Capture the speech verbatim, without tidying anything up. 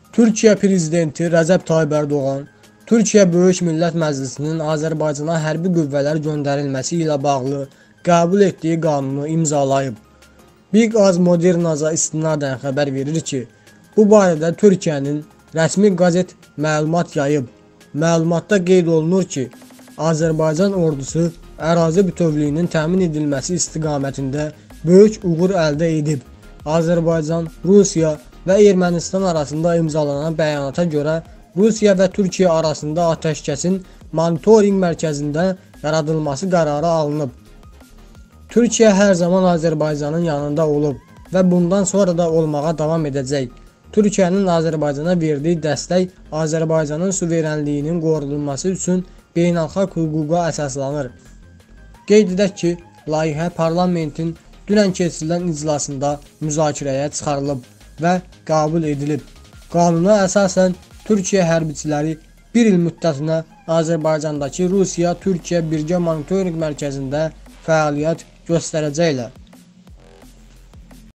Türkiyə Prezidenti Rəcəb Tayyip Erdoğan, Türkiyə Böyük Millət Məclisinin Azərbaycana hərbi qüvvələr göndərilməsi ilə bağlı qəbul etdiyi qanunu imzalayıb. Big Az Modernaza istinadən xəbər verir ki, bu barədə Türkiyənin rəsmi qəzet məlumat yayıb. Məlumatda qeyd olunur ki, Azərbaycan ordusu ərazi bütövlüyünün təmin edilməsi istiqamətində böyük uğur əldə edib. Azərbaycan, Rusiya və Ermənistan arasında imzalanan bəyanata görə Rusiya və Türkiyə arasında atəşkəsin monitorinq mərkəzində yaradılması qərarı alınıb. Türkiyə hər zaman Azərbaycanın yanında olub və bundan sonra da olmağa davam edəcək. Türkiyənin Azərbaycana verdiyi dəstək Azərbaycanın suverenliyinin qorunması üçün beynəlxalq hüquqa əsaslanır. Qeyd edək ki, layihə parlamentin dünən keçirilən iclasında müzakirəyə çıxarılıb və qəbul edilib. Qanuna əsasən Türkiyə hərbiçiləri bir il müddətinə Azərbaycandakı Rusiya-Türkiyə birgə monitorinq mərkəzində fəaliyyət göstərəcəklər.